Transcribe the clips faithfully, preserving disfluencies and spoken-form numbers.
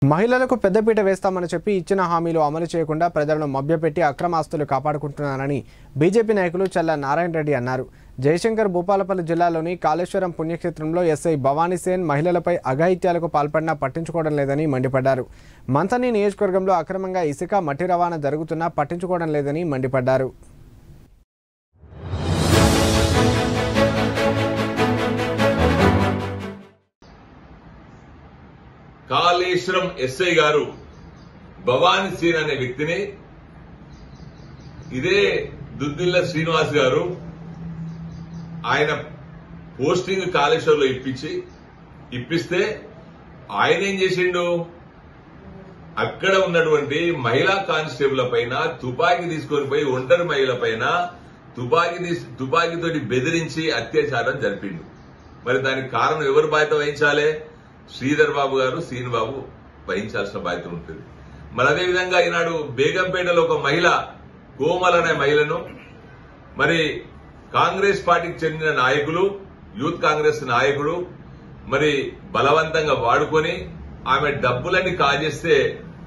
మహిళలకు పెద్దపీట వేస్తామని చెప్పి ఇచ్చిన హామీలు అమలు చేయకుండా ప్రజలను మభ్యపెట్టి అక్రమాస్తులు కాపాడుకుంటున్నారని బీజేపీ నాయకులు చల్ల నారాయణ రెడ్డి అన్నారు. జయశంకర్ భూపాలపల్లి జిల్లాలోని కాళేశ్వరం పుణ్యక్షేత్రంలో ఎస్ఐ భవానీ సేన్ మహిళలపై అఘాయిత్యాలకు పాల్పడినా పట్టించుకోవడం లేదని మండిపడ్డారు. మంథని నియోజకవర్గంలో అక్రమంగా ఇసుక మట్టి రవాణా జరుగుతున్నా పట్టించుకోవడం లేదని మండిపడ్డారు. కాళేశ్వరం ఎస్ఐ గారు భవానీ సేన్ అనే వ్యక్తిని ఇదే దుద్దిల్ల శ్రీనివాస్ గారు ఆయన పోస్టింగ్ కాళేశ్వరంలో ఇప్పించి ఇప్పిస్తే ఆయన ఏం చేసిండు, అక్కడ ఉన్నటువంటి మహిళా కానిస్టేబుల్ పైన తుపాకీ తీసుకొని పోయి ఒంటరి మహిళ పైన తుపాకీ తుపాకీతోటి బెదిరించి అత్యాచారం జరిపిండు. మరి దానికి కారణం ఎవరు బాధ్యత వహించాలి? శ్రీధర్ బాబు గారు, సీన్ బాబు వహించాల్సిన బాధ్యత ఉంటుంది. మరి అదేవిధంగా ఈనాడు బేగంపేటలో ఒక మహిళ కోమల్ అనే మహిళను మరి కాంగ్రెస్ పార్టీకి చెందిన నాయకులు, యూత్ కాంగ్రెస్ నాయకుడు మరి బలవంతంగా వాడుకొని ఆమె డబ్బులన్నీ కాజేస్తే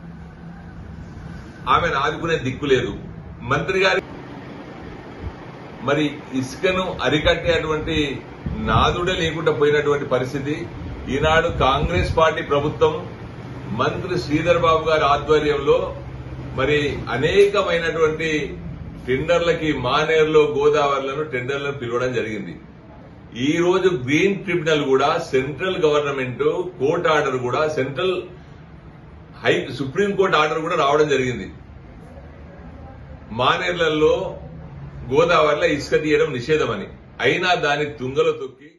ఆమెను ఆదుకునే దిక్కు లేదు. మంత్రి గారి మరి ఇసుకను అరికట్టేటువంటి నాదుడే లేకుండా పోయినటువంటి పరిస్థితి. ఈనాడు కాంగ్రెస్ పార్టీ ప్రభుత్వం మంత్రి శ్రీధర్ బాబు గారి ఆధ్వర్యంలో మరి అనేకమైనటువంటి టెండర్లకి మానేరులో గోదావరిలను టెండర్లను పిలవడం జరిగింది. ఈ రోజు గ్రీన్ ట్రిబ్యునల్ కూడా సెంట్రల్ గవర్నమెంట్ కోర్టు ఆర్డర్ కూడా సెంట్రల్ హై సుప్రీంకోర్టు ఆర్డర్ కూడా రావడం జరిగింది. మానేర్లలో గోదావరిలో ఇసుక తీయడం నిషేధమని, అయినా దాన్ని తుంగలో తొక్కి